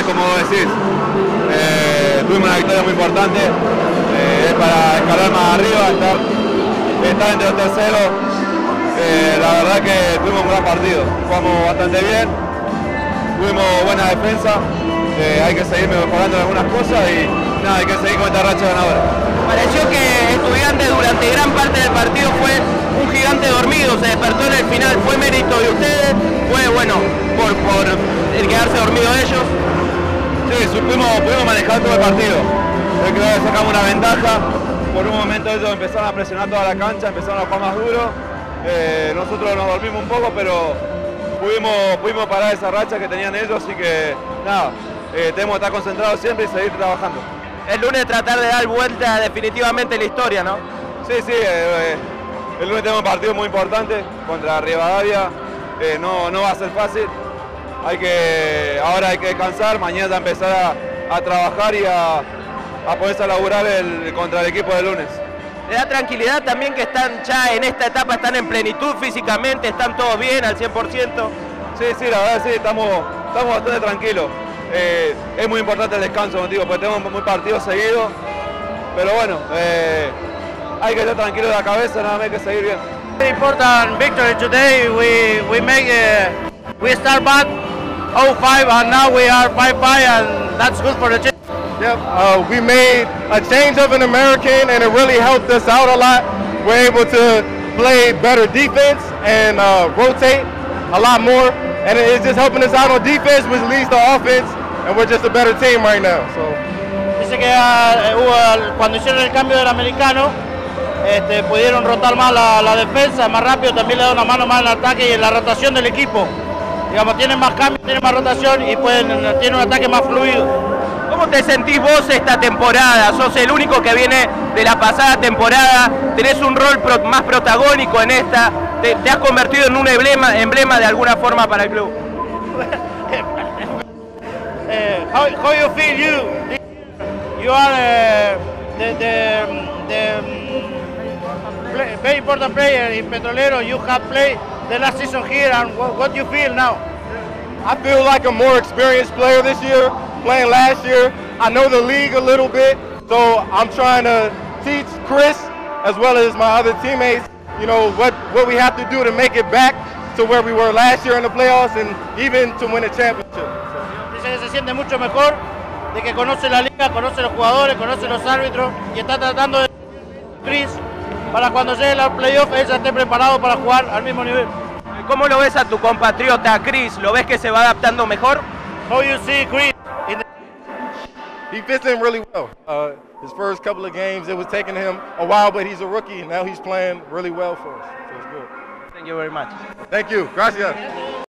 como decís, tuvimos una victoria muy importante, es para escalar más arriba, estar entre los terceros. La verdad que tuvimos un gran partido, jugamos bastante bien, tuvimos buena defensa, hay que seguir mejorando en algunas cosas y nada, hay que seguir con esta racha ganadora. Pareció que Estudiantes durante gran parte del partido fue un gigante dormido, se despertó en el final, ¿fue mérito de ustedes? ¿Fue bueno por el quedarse dormido ellos? Sí, pudimos manejar todo el partido, creo que sacamos una ventaja, por un momento ellos empezaron a presionar toda la cancha, empezaron a jugar más duro, nosotros nos dormimos un poco, pero pudimos parar esa racha que tenían ellos, así que nada, tenemos que estar concentrados siempre y seguir trabajando. El lunes tratar de dar vuelta definitivamente la historia, ¿no? Sí, el lunes tenemos un partido muy importante contra Rivadavia, no va a ser fácil, ahora hay que descansar, mañana empezar a trabajar y a ponerse a laburar contra el equipo del lunes. ¿Le da tranquilidad también que están ya en esta etapa, están en plenitud físicamente, están todos bien al 100%? Sí, la verdad sí, estamos bastante tranquilos. Es muy importante el descanso, como digo, porque tenemos muy partidos seguidos, pero bueno, hay que estar tranquilo de la cabeza, nada más hay que seguir bien. Very important victory today. We start back 0-5 and now we are 5-5 and that's good for the team. Yep, we made a change of an American and it really helped us out a lot. We're able to play better defense and rotate a lot more, and it's just helping us out on defense, which leads to offense, and we're just a better team right now. So. Dice que cuando hicieron el cambio del americano, pudieron rotar más la defensa, más rápido, también le da una mano más al ataque y en la rotación del equipo. Digamos, tienen más cambios, tienen más rotación y tienen un ataque más fluido. ¿Cómo te sentís vos esta temporada? Sos el único que viene de la pasada temporada, tenés un rol más protagónico en esta, te has convertido en un emblema de alguna forma para el club. How you feel you are the very important player in Petrolero. You have played the last season here, and what do you feel now? I feel like a more experienced player this year, playing last year. I know the league a little bit, so I'm trying to teach Chris as well as my other teammates, you know, what we have to do to make it back to where we were last year in the playoffs and even to win a championship. Dice que se siente mucho mejor, de que conoce la liga, conoce los jugadores, conoce los árbitros y está tratando de Chris para cuando llegue al playoff él ya esté preparado para jugar al mismo nivel. ¿Cómo lo ves a tu compatriota Chris? ¿Lo ves que se va adaptando mejor? How you see Chris? He fits in really well. His first couple of games, it was taking him a while, but he's a rookie, and now he's playing really well for us. So it's good. Thank you very much. Thank you. Gracias.